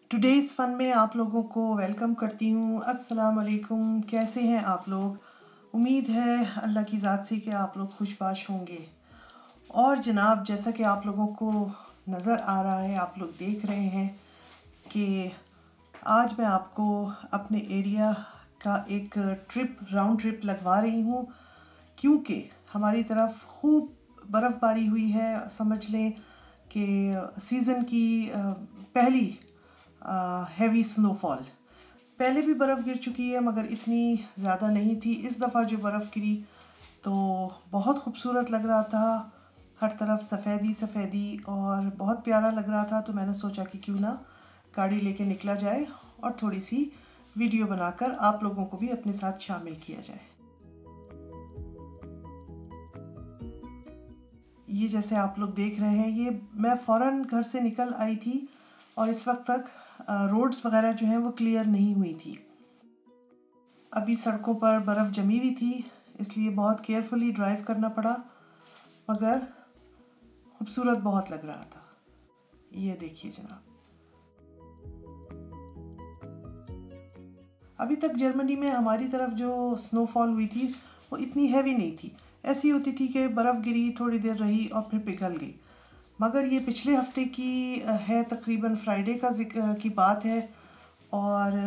Today's फ़न में आप लोगों को वेलकम करती हूँ। अस्सलाम वालेकुम, कैसे हैं आप लोग? उम्मीद है अल्लाह की ज़ात से कि आप लोग खुशबाश होंगे। और जनाब, जैसा कि आप लोगों को नज़र आ रहा है, आप लोग देख रहे हैं कि आज मैं आपको अपने एरिया का एक राउंड ट्रिप लगवा रही हूँ, क्योंकि हमारी तरफ खूब बर्फ़बारी हुई है। समझ लें कि सीज़न की पहली हैवी स्नोफॉल। पहले भी बर्फ़ गिर चुकी है मगर इतनी ज़्यादा नहीं थी। इस दफ़ा जो बर्फ़ गिरी तो बहुत खूबसूरत लग रहा था, हर तरफ सफ़ेदी सफ़ेदी और बहुत प्यारा लग रहा था। तो मैंने सोचा कि क्यों ना गाड़ी लेके निकला जाए और थोड़ी सी वीडियो बनाकर आप लोगों को भी अपने साथ शामिल किया जाए। ये जैसे आप लोग देख रहे हैं, ये मैं फ़ौरन घर से निकल आई थी और इस वक्त तक रोड्स वगैरह जो हैं वो क्लियर नहीं हुई थी। अभी सड़कों पर बर्फ़ जमी हुई थी, इसलिए बहुत केयरफुली ड्राइव करना पड़ा, मगर खूबसूरत बहुत लग रहा था। ये देखिए जनाब, अभी तक जर्मनी में हमारी तरफ जो स्नोफॉल हुई थी वो इतनी हैवी नहीं थी। ऐसी होती थी कि बर्फ़ गिरी, थोड़ी देर रही और फिर पिघल गई। मगर ये पिछले हफ्ते की है, तकरीबन फ्राइडे की बात है। और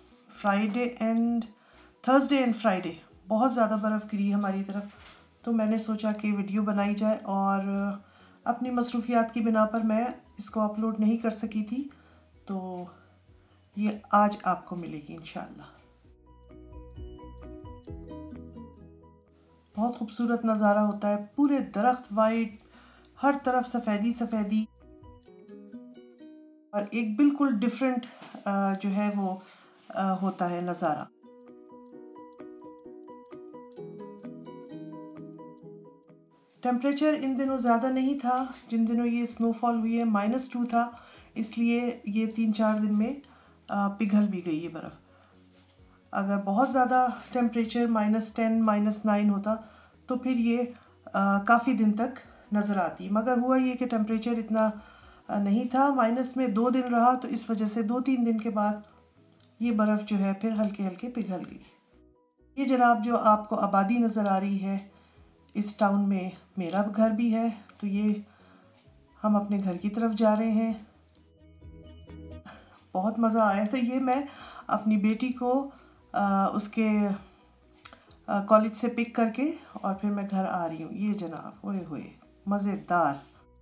थर्सडे एंड फ्राइडे बहुत ज़्यादा बर्फ़ गिरी हमारी तरफ। तो मैंने सोचा कि वीडियो बनाई जाए, और अपनी मसरूफियात की बिना पर मैं इसको अपलोड नहीं कर सकी थी, तो ये आज आपको मिलेगी इंशाल्लाह। बहुत खूबसूरत नज़ारा होता है, पूरे दरख्त वाइट, हर तरफ सफ़ेदी सफ़ेदी, और एक बिल्कुल डिफरेंट जो है वो होता है नज़ारा। टेम्परेचर इन दिनों ज़्यादा नहीं था, जिन दिनों ये स्नोफॉल हुई है -2 था, इसलिए ये 3-4 दिन में पिघल भी गई ये बर्फ़। अगर बहुत ज़्यादा टेम्परेचर -10 -9 होता तो फिर ये काफ़ी दिन तक नज़र आती, मगर हुआ ये कि टेम्परेचर इतना नहीं था, माइनस में 2 दिन रहा, तो इस वजह से 2-3 दिन के बाद ये बर्फ़ जो है फिर हल्के हल्के पिघल गई। ये जनाब जो आपको आबादी नज़र आ रही है, इस टाउन में मेरा घर भी है, तो ये हम अपने घर की तरफ जा रहे हैं। बहुत मज़ा आया था। ये मैं अपनी बेटी को उसके कॉलेज से पिक करके और फिर मैं घर आ रही हूँ। ये जनाब, ओए होए, मज़ेदार।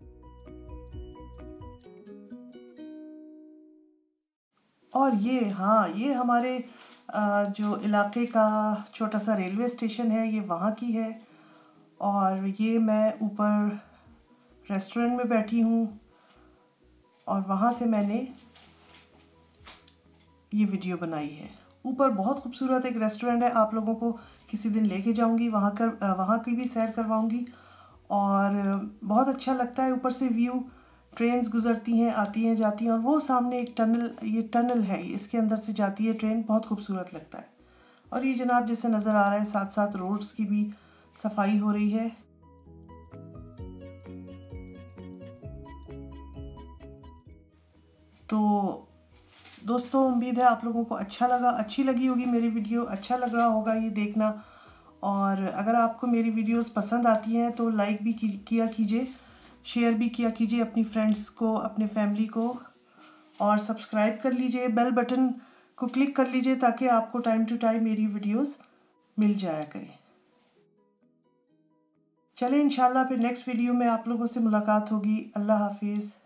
और ये, हाँ, ये हमारे जो इलाके का छोटा सा रेलवे स्टेशन है, ये वहाँ की है। और ये मैं ऊपर रेस्टोरेंट में बैठी हूँ और वहाँ से मैंने ये वीडियो बनाई है। ऊपर बहुत खूबसूरत एक रेस्टोरेंट है, आप लोगों को किसी दिन लेके जाऊंगी, वहाँ की भी सैर करवाऊंगी। और बहुत अच्छा लगता है, ऊपर से व्यू, ट्रेन्स गुजरती हैं, आती हैं, जाती हैं, और वो सामने एक ये टनल है, इसके अंदर से जाती है ट्रेन, बहुत खूबसूरत लगता है। और ये जनाब जैसे नज़र आ रहा है, साथ साथ रोड्स की भी सफाई हो रही है। तो दोस्तों, उम्मीद है आप लोगों को अच्छी लगी होगी मेरी वीडियो, अच्छा लग रहा होगा ये देखना। और अगर आपको मेरी वीडियोस पसंद आती हैं तो लाइक भी किया कीजिए, शेयर भी किया कीजिए अपनी फ्रेंड्स को, अपने फैमिली को, और सब्सक्राइब कर लीजिए, बेल बटन को क्लिक कर लीजिए ताकि आपको टाइम टू टाइम मेरी वीडियोस मिल जाया करें। चलें, इंशाल्लाह फिर नेक्स्ट वीडियो में आप लोगों से मुलाकात होगी। अल्लाह हाफिज़।